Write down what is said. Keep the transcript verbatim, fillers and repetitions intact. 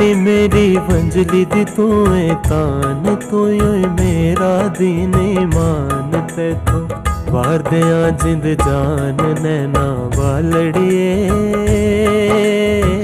नी मेरी वंजली दी तू है तान, तू ही मेरा दीन ईमान ते तो वार दिया जिंद जान नैना वालड़िए।